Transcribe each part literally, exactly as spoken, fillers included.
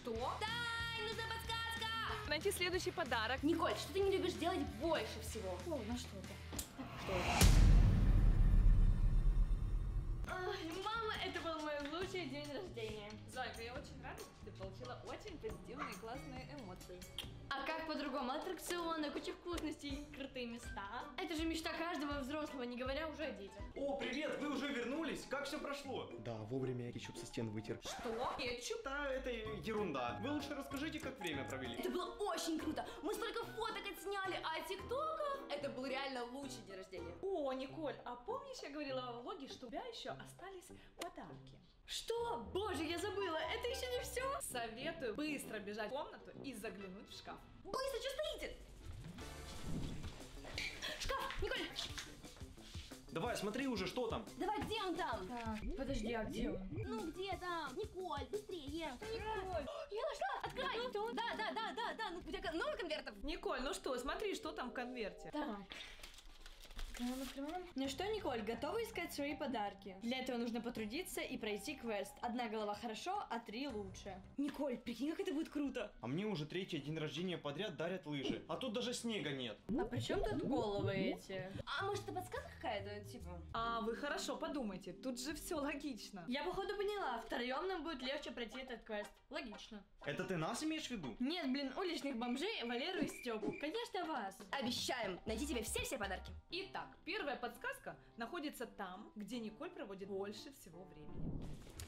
Что? Тай, нужна подсказка! Найти следующий подарок. Николь, что ты не любишь делать больше всего? О, на что это? Что это? Ой, мама, это был мой лучший день рождения. Зайка, я очень рада, что ты получила очень позитивные и классные эмоции. А как по-другому? Аттракционы, куча вкусностей, крутые места. Это же мечта каждого взрослого, не говоря уже о детях. О, привет, вы уже вернулись? Как все прошло? Да, вовремя я кетчуп со стен вытер. Что? Кетчуп? Да, это ерунда. Вы лучше расскажите, как время провели. Это было очень круто. Мы столько фоток отсняли, а тиктоков... Это был реально лучший день рождения. О, Николь, а помнишь, я говорила во влоге, что у тебя еще остались подарки? Что? Боже, я забыла, это еще не все? Советую быстро бежать в комнату и заглянуть в шкаф. Быстро, что стоите? Шкаф, Николь! Давай, смотри уже, что там. Давай, где он там? Так, подожди, а где он? Ну, где там? Николь, быстрее. Николь. Я нашла, открывай. Что? Да, да, да, да, да. Ну, у тебя много конвертов? Николь, ну что, смотри, что там в конверте. Так. Открываем, открываем. Ну что, Николь, готова искать свои подарки? Для этого нужно потрудиться и пройти квест. Одна голова хорошо, а три лучше. Николь, прикинь, как это будет круто. А мне уже третий день рождения подряд дарят лыжи. А тут даже снега нет. А при чем тут головы эти? А может, это подсказка какая-то, типа? А вы хорошо подумайте, тут же все логично. Я походу поняла, втроем нам будет легче пройти этот квест. Логично. Это ты нас имеешь в виду? Нет, блин, уличных бомжей, Валеру и Степу. Конечно, вас. Обещаем найти тебе все-все подарки. Итак, первая подсказка находится там, где Николь проводит больше всего времени.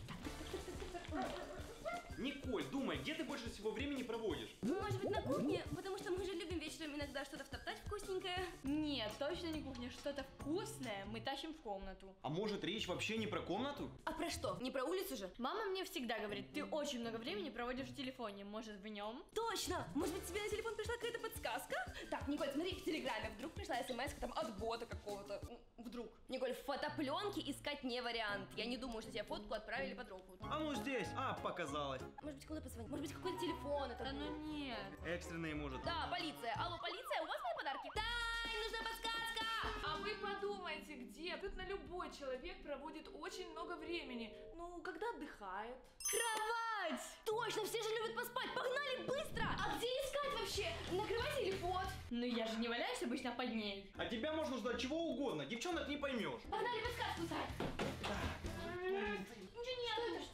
Николь, думай, где ты больше всего времени проводишь? Может быть, на кухне? Потому что мы же любим вечером иногда что-то втоптать вкусненькое. Нет, точно не кухня. Что-то вкусное мы тащим в комнату. А может, речь вообще не про комнату? А про что? Не про улицу же? Мама мне всегда говорит, ты очень много времени проводишь в телефоне. Может, в нем? Точно! Может быть, тебе на телефон пришла какая-то подсказка? Так, Николь, смотри, в Телеграме вдруг пришла смс там от бота какого-то. Вдруг. Николь, в фотопленке искать не вариант. Я не думаю, что тебе фотку отправили под руку. А ну здесь, а, показалось. Может быть, куда позвонить? Может быть, какой-то телефон это Да был? ну нет. Экстренные, может. Да, полиция. Алло, полиция, у вас мои подарки? Тай, нужна подсказка! А вы подумайте, где? Тут на любой человек проводит очень много времени. Ну, когда отдыхает. Кровать! Точно, все же любят поспать. Погнали быстро! А где искать вообще? На кровати или под? Ну я же не валяюсь обычно под ней. А тебя можно ждать чего угодно, девчонок не поймешь. Погнали подсказку искать. Ничего нет.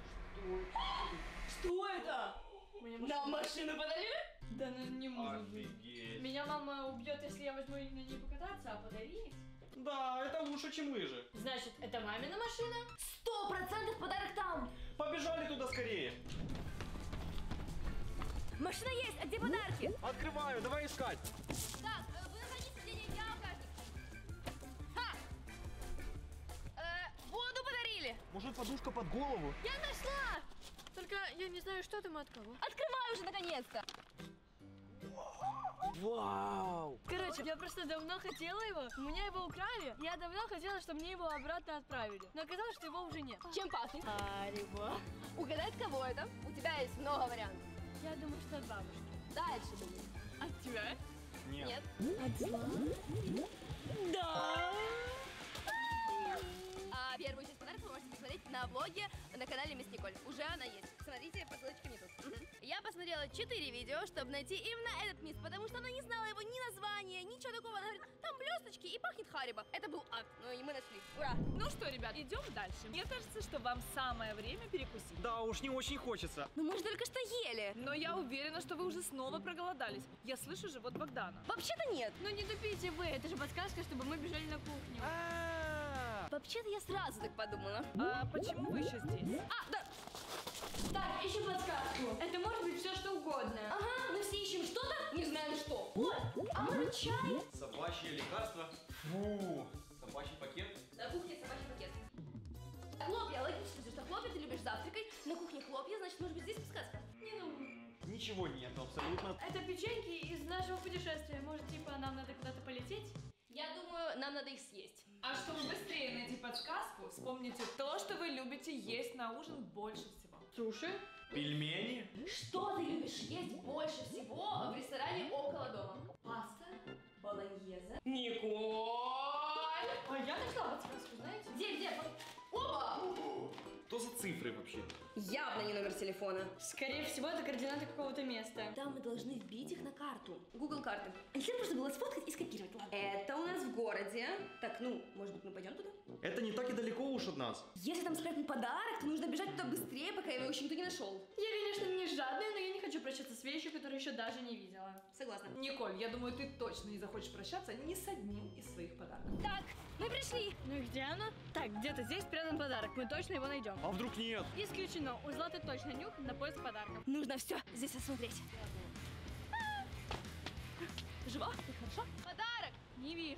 Что это? Мне Нам машину подарили? Да ну не может быть. Офигеть. Меня мама убьет, если я возьму на ней покататься, а подарить? Да, это лучше, чем лыжи. Значит, это мамина машина? Сто процентов подарок там. Побежали туда скорее. Машина есть, а где подарки? Открываю, давай искать. Так, э, вы находите сиденье, я багажник. Ха! Э, воду подарили. Может, подушка под голову? Я нашла! Только я не знаю, что там от кого. Открывай уже наконец-то. Вау! Короче, я просто давно хотела его, у меня его украли. Я давно хотела, чтобы мне его обратно отправили. Но оказалось, что его уже нет. Чем пахнет? Ариба. Угадай, от кого это? У тебя есть много вариантов. Я думаю, что от бабушки. Дальше думай. От тебя? Нет. Нет? От зла? Да. А первую часть подарка вы можете посмотреть на влоге на канале Мисс Николь. Уже она есть. Смотрите по ссылочкам тут. Мгм. Я посмотрела четыре видео, чтобы найти именно этот мисс, потому что она не знала его ни названия, ничего такого. Она говорит, там блесточки и пахнет Харибо. Это был ад. Ну и мы нашли. Ура! Ну что, ребят, идем дальше. Мне кажется, что вам самое время перекусить. Да уж, не очень хочется. Ну мы же только что ели. Но я уверена, что вы уже снова проголодались. Я слышу живот Богдана. Вообще-то нет. Ну не тупите вы, это же подсказка, чтобы мы бежали на кухню. А-а-а. Вообще-то я сразу так подумала. А почему вы еще здесь? А, да. Так, ищем подсказку. Это может быть все, что угодно. Ага, мы все ищем что-то, не знаем что. Вот, а может чай? Собачье лекарство. Фу. Собачий пакет. На кухне собачий пакет. Хлопья, логично же, что хлопья ты любишь завтракать. На кухне хлопья, значит, может быть, здесь подсказка. Не думаю. Ничего нет, абсолютно. Это печеньки из нашего путешествия. Может, типа, нам надо куда-то полететь? Я думаю, нам надо их съесть. А чтобы быстрее найти подсказку, вспомните то, что вы любите есть на ужин больше всего. Суши. Пельмени. Что ты любишь есть больше всего в ресторане около дома? Паста, болоньезе. Николь! А я нашла подсказку, знаете? Где, где? Вот. Оба! Что за цифры вообще? явно не номер телефона. Скорее всего, это координаты какого-то места. Там мы должны вбить их на карту. Google карты. А если можно было сфоткать и скопировать? Ладно. Это у нас в городе. Так, ну, может быть, мы пойдем туда? Это не так и далеко уж от нас. Если там спрятан подарок, то нужно бежать туда быстрее, пока его еще никто не нашел. Я, конечно, не жадная, но я не хочу прощаться с вещью, которую еще даже не видела. Согласна. Николь, я думаю, ты точно не захочешь прощаться ни с одним из своих подарков. Так, мы пришли. Ну и где оно? Так, где-то здесь спрятан подарок. Мы точно его найдем. А вдруг нет? Исключено. У Златы точно нюх на поиск подарков. Нужно все здесь осмотреть. Жива? Ты хорошо? Подарок! Не вижу.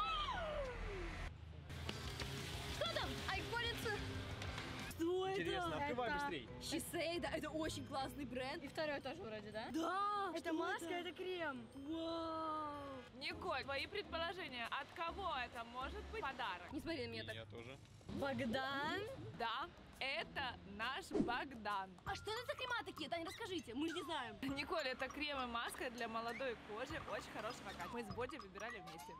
Что там? Айфонится? Что Интересно, это? открывай Это- быстрей. Шисейда, это очень классный бренд. И второй тоже вроде, да? Да! Это маска, это крем. Вау! Николь, твои предположения, от кого это может быть подарок? Не смотри на меня так. Я тоже. Богдан? Да, это наш Богдан. А что это за крема такие? Таня, расскажите, мы же не знаем. Николь, это крем и маска для молодой кожи очень хорошего качества. Мы с Боди выбирали вместе.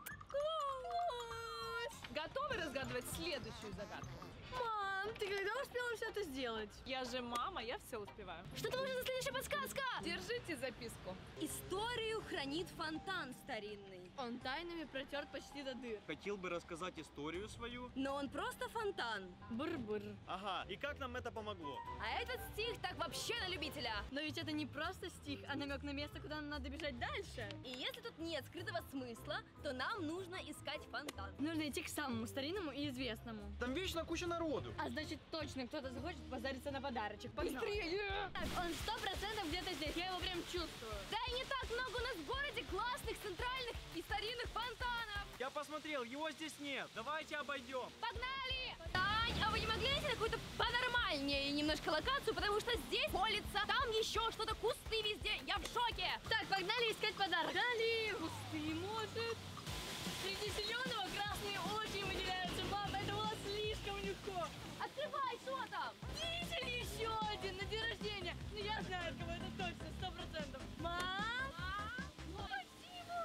Готовы разгадывать следующую загадку? Мам, ты когда успела все это сделать? Я же мама, я все успеваю. Что там уже за следующая подсказка? Держите записку. Историю хранит фонтан старинный. Он тайнами протерт почти до дыр. Хотел бы рассказать историю свою. Но он просто фонтан. Бур-бур. Ага, и как нам это помогло? А этот стих так вообще на любителя. Но ведь это не просто стих, а намек на место, куда нам надо бежать дальше. И если тут нет скрытого смысла, то нам нужно искать фонтан. Нужно идти к самому старинному и известному. Там вечно куча народу. А значит, точно кто-то захочет позариться на подарочек. Быстрее! Так, он сто процентов где-то здесь, я его прям чувствую. Да и не так много у нас в городе классных, центральных и старинных фонтанов. Я посмотрел, его здесь нет. Давайте обойдем. Погнали! Тань, а вы не могли найти какую-то понормальнее немножко локацию, потому что здесь улица, там еще что-то, кусты везде, я в шоке. Так, погнали искать подарок. Дали! Кусты, может? Среди зеленого красные очень выделяются. Мам, это было слишком легко. Открывай, что там? Дизель еще один на день рождения. Ну я знаю, от кого это точно, сто процентов. Мам! Спасибо.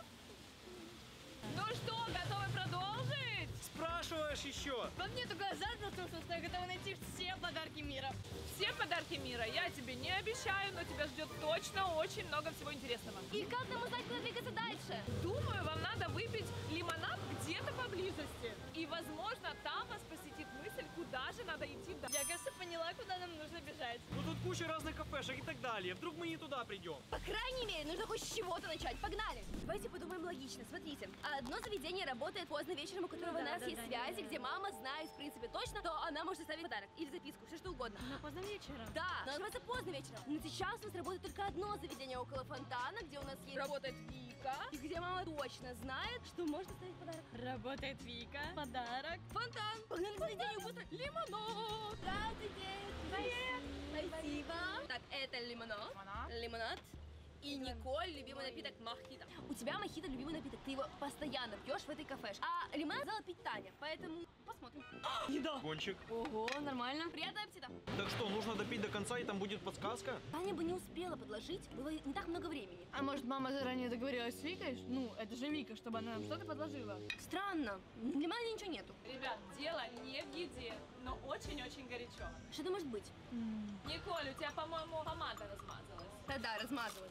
Ну что, готовы продолжить? Спрашиваешь еще? Во мне только азарт проснулся, что я готова найти все подарки мира. Все подарки мира я тебе не обещаю, но тебя ждет точно очень много всего интересного. И как нам узнать, куда двигаться дальше? Думаю, вам надо выпить лимонад где-то поблизости. И, возможно, там вас посетит мысль, куда же надо идти дальше. Я, кажется, поняла, куда нам нужно бежать. Ну тут куча разных кафешек и так далее. Вдруг мы не туда придем? По крайней мере, нужно хоть с чего-то начать. Погнали! Давайте подумаем логично. Смотрите, одно заведение работает поздно вечером, у которого Ну у да, нас да, есть да, связи, да, да. где мама знает, в принципе, точно, то она может оставить подарок или записку, все что угодно. На поздно вечером. Да, но называется поздно вечером. Но сейчас у нас работает только одно заведение около фонтана, где у нас есть работает Вика, и где мама точно знает, что может оставить подарок. Работает Вика. Подарок. Фонтан! Погнали к заведению быстро! Лимонад! Здравствуйте! Привет! Спасибо! Так, это лимонад. Лимонад. Лимонад. И Николь, любимый напиток мохито. У тебя мохито любимый напиток, ты его постоянно пьешь в этой кафешке. А лимонад сказала пить Таня, поэтому посмотрим. Еда. Кончик. Ого, нормально. Приятного аппетита! Так что, нужно допить до конца, и там будет подсказка? Таня бы не успела подложить, было не так много времени. А может, мама заранее договорилась с Викой? Ну, это же Вика, чтобы она нам что-то подложила. Странно, в лимонаде ничего нету. Ребят, дело не в еде, но очень-очень горячо. Что это может быть? Николь, у тебя, по-моему, помада размазалась. Да-да, размазалась.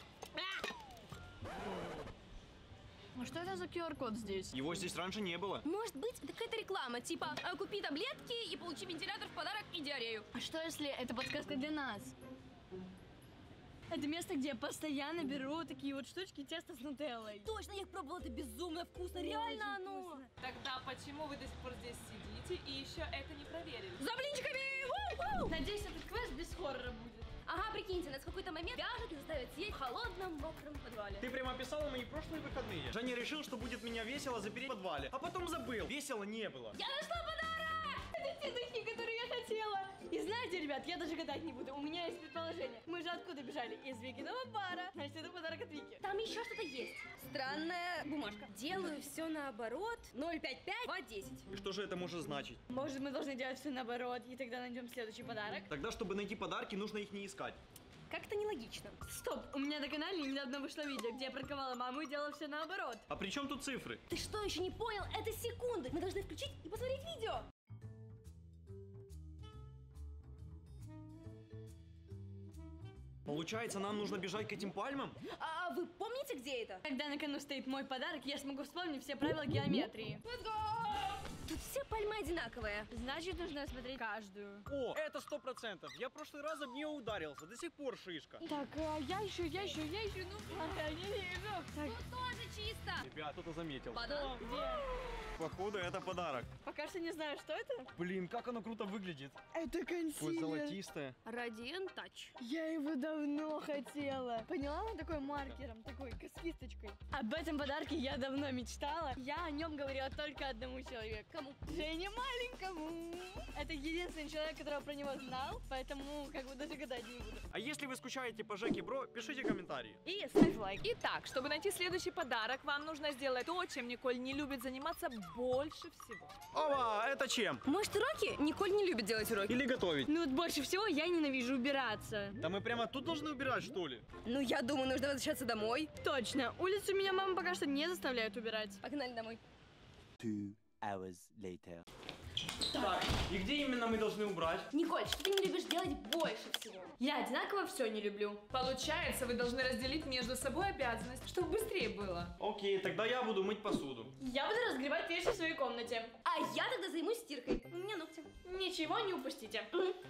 А что это за ку ар код здесь? Его здесь раньше не было. Может быть, это какая-то реклама, типа э, купи таблетки и получи вентилятор в подарок и диарею. А что если это подсказка для нас? Это место, где я постоянно беру такие вот штучки теста с нутеллой. Точно, я их пробовала, это безумно вкусно, реально оно. Тогда почему вы до сих пор здесь сидите и еще это не проверили? За блинчиками! У-у! Надеюсь, этот квест без хоррора будет. Ага, прикиньте, нас в какой-то момент вяжут и заставят съесть в холодном, мокром подвале. Ты прямо описала мои прошлые выходные. Женя решил, что будет меня весело запереть в подвале, а потом забыл. Весело не было. Я нашла подарок! Это те духи, которые я хотела. И знаете, ребят, я даже гадать не буду. У меня есть предположение. Мы же откуда бежали? Из Викиного бара. Значит, это подарок от Вики. Там еще что-то есть. Странная бумажка. Делаю все наоборот. ноль пять пять два десять. И что же это может значить? Может, мы должны делать все наоборот, и тогда найдем следующий подарок? Тогда, чтобы найти подарки, нужно их не искать. Как-то нелогично. Стоп, у меня на канале недавно вышло видео, где я пранковала маму и делала все наоборот. А при чем тут цифры? Ты что, еще не понял? Это секунды. Мы должны включить и посмотреть видео. Получается, нам нужно бежать к этим пальмам? А вы помните, где это? Когда на кону стоит мой подарок, я смогу вспомнить все правила геометрии. Let's go! Тут все пальмы одинаковые. Значит, нужно осмотреть каждую. О, это сто процентов. Я в прошлый раз об нее ударился. До сих пор шишка. Так, а я еще, я еще, я еще, ну, я не вижу. Так, Тут тоже чисто. Ребят, кто-то заметил. Вода. где? Походу, это подарок. Пока что не знаю, что это. Блин, как оно круто выглядит. Это Такое консилер. золотистое. Radiant Touch. Я его давно хотела. Поняла? Он такой маркером, такой, с кисточкой. Об этом подарке я давно мечтала. Я о нем говорила только одному человеку. Кому? Жене маленькому. Это единственный человек, которого про него знал, поэтому как бы даже гадать не буду. А если вы скучаете по Жеке Бро, пишите комментарии. И ставь лайк. Итак, чтобы найти следующий подарок, вам нужно сделать то, чем Николь не любит заниматься больше всего. Ова, это чем? Может, уроки? Николь не любит делать уроки. Или готовить? Ну вот больше всего я ненавижу убираться. Да мы прямо тут должны убирать, что ли? Ну, я думаю, нужно возвращаться домой. Точно. Улицу меня мама пока что не заставляет убирать. Погнали домой. Two hours later. Так, и где именно мы должны убрать? Николь, что ты не любишь делать больше всего? Я одинаково все не люблю. Получается, вы должны разделить между собой обязанность, чтобы быстрее было. Окей, тогда я буду мыть посуду. Я буду разгребать вещи в своей комнате. А я тогда займусь стиркой. У меня ногти. Ничего не упустите.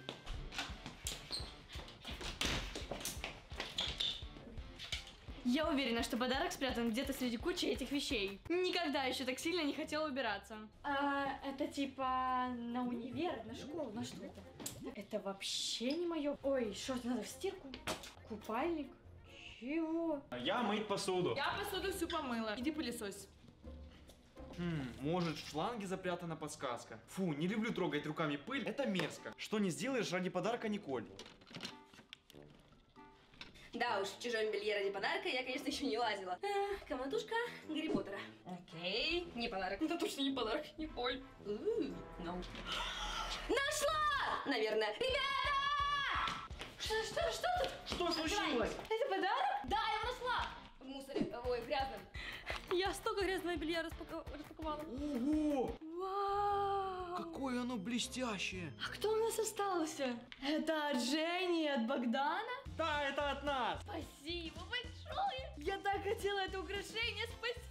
Я уверена, что подарок спрятан где-то среди кучи этих вещей. Никогда еще так сильно не хотела убираться. А, это типа на универ, на школу, на что это? Это вообще не мое. Ой, шорты надо в стирку. Купальник. Чего? А я мыть посуду. Я посуду всю помыла. Иди пылесось. Хм, может, в шланге запрятана подсказка. Фу, не люблю трогать руками пыль, это мерзко. Что не сделаешь ради подарка Николь? Да уж, в чужом белье ради подарка я, конечно, еще не лазила. Эх, комнатушка Гарри Поттера. Окей, не подарок. Это точно не подарок, Николь. Ooh, no. Нашла! Наверное. Ребята! Что, что, что тут? Что случилось? Это подарок? Да, я его нашла! В мусоре, ой, в грязном. Я столько грязного белья распако- распаковала. Ого! Вау! Какое оно блестящее! А кто у нас остался? Это от Жени и от Богдана? Да, это от нас! Спасибо большое! Я так хотела это украшение, спасибо!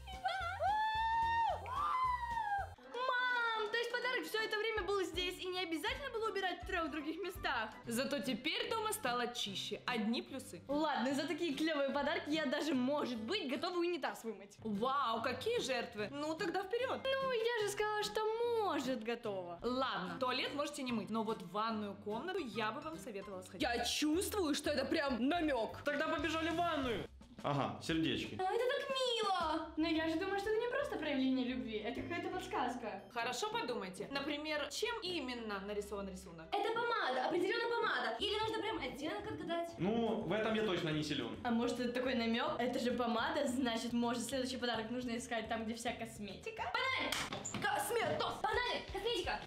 Мам, то есть подарок все это время был здесь и не обязательно было убирать в трех других местах? Зато теперь дома стало чище. Одни плюсы. Ладно, за такие клевые подарки я даже, может быть, готова унитаз вымыть. Вау, какие жертвы. Ну, тогда вперед. Ну, я же сказала, что может готова. Ладно, туалет можете не мыть, но вот в ванную комнату я бы вам советовала сходить. Я чувствую, что это прям намек. Тогда побежали в ванную! Ага, сердечки. А, это так мило! Но я же думаю, что это не просто проявление любви, это какая-то подсказка. Хорошо подумайте. Например, чем именно нарисован рисунок? Это помада, определенно помада. Или нужно прям оттенок отгадать? Ну, в этом я точно не силен. А может это такой намек? Это же помада, значит, может следующий подарок нужно искать там, где вся косметика? Косметос! Погнали! Косметика!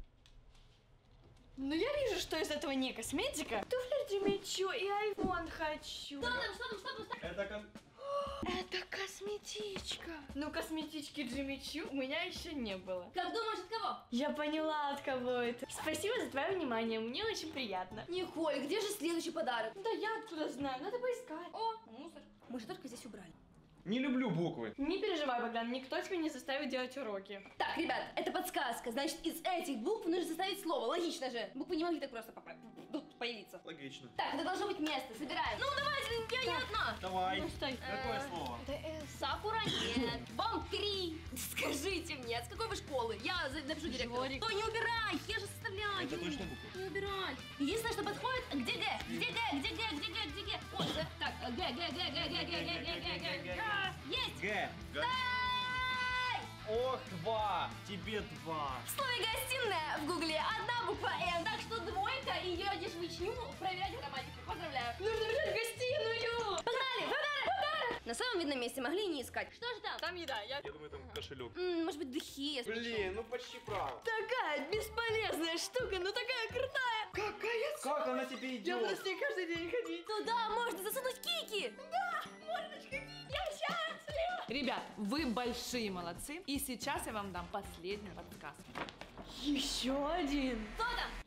Ну я вижу, что из этого не косметика. Туфли Джимичу и айфон хочу. Что там, что там, что там, что там? Это как... Это косметичка. Ну косметички Джимичу у меня еще не было. Как думаешь, от кого? Я поняла, от кого это. Спасибо за твое внимание, мне очень приятно. Николь, где же следующий подарок? Да я откуда знаю, надо поискать. О, мусор. Мы же только здесь убрали. Не люблю буквы. Не переживай, Богдан, никто тебя не заставит делать уроки. Так, ребят, это подсказка. Значит, из этих букв нужно составить слово. Логично же. Буквы не могли так просто попа- тут появиться. Логично. Так, это должно быть место. Собираем. Ну, давайте, я не одна. Давай. Ну, стой. Какое слово? Сакура нет. Бом три. Скажите мне, с какой вы школы? Я за- напишу директору. Жорик. Стой, не убирай, я же составляю. Это точно буквы? Не убирай. Единственное, что подходит, где Г? Где Г? Где Г? Где Г? Где Г? Вот, Г. Так, Г, Г, Г, Г, Г, Г, Г, Г, Г, Г, Г. Есть. Г. Г. Ай! Ох, два. Тебе два. В слове гостиная в гугле одна буква Н, так что двойка и едешь в Ичню проверять грамматику. Поздравляю. Нужно бежать в гостиную. Погнали! Подарок! Подарок! На самом видном месте могли и не искать. Что же там? Там еда, я... Я думаю, там кошелек. М, может быть, духи, если Блин, ну почти прав. Такая бесполезная штука, но такая крутая. Какая Как она тебе Я идет? буду с ней каждый день ходить. туда можно засунуть кики. Я счастлива. Ребят, вы большие молодцы. И сейчас я вам дам последнюю подсказку. Еще один. Кто там?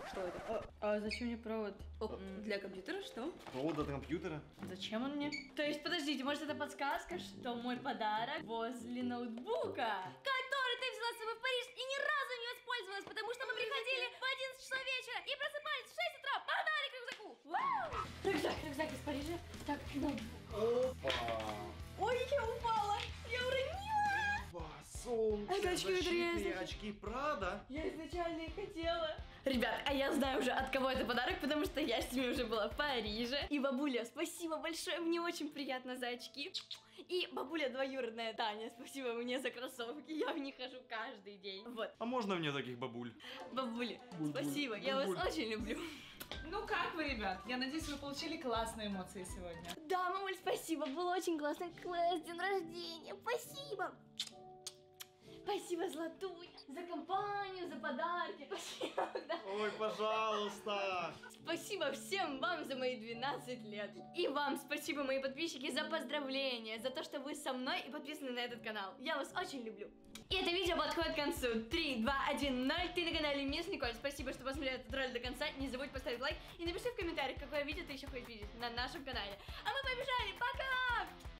Что это? А, а зачем мне провод? О, М. для компьютера что? Провод от компьютера. Зачем он мне? То есть, подождите, может это подсказка, что мой подарок возле ноутбука? Который ты взяла с собой в Париж и ни разу не воспользовалась, потому что мы приходили в одиннадцать часов вечера и просыпались в шесть утра. Погнали к рюкзаку! Вау! Рюкзак, рюкзак из Парижа. Так, ноутбук. Опа! Ой, я упала. Я уронила. Опа, солнце, Это очки, которые я защитные изнач- очки Прада. Я изначально их хотела. Ребят, а я знаю уже, от кого это подарок, потому что я с ними уже была в Париже. И бабуля, спасибо большое, мне очень приятно за очки. И бабуля двоюродная Таня, спасибо мне за кроссовки, я в них хожу каждый день. Вот, А можно мне таких бабуль? бабуля, спасибо, я вас Буль-буль. очень люблю. Ну как вы, ребят? Я надеюсь, вы получили классные эмоции сегодня. Да, мамуль, спасибо, было очень классно. Класс, день рождения, спасибо. Спасибо, Златуня, за компанию, за подарки. Спасибо, да. Ой, пожалуйста. Спасибо всем вам за мои двенадцать лет. И вам спасибо, мои подписчики, за поздравления, за то, что вы со мной и подписаны на этот канал. Я вас очень люблю. И это видео подходит к концу. три, два, один, ноль. Ты на канале Мисс Николь. Спасибо, что посмотрел этот ролик до конца. Не забудь поставить лайк и напиши в комментариях, какое видео ты еще хочешь видеть на нашем канале. А мы побежали. Пока!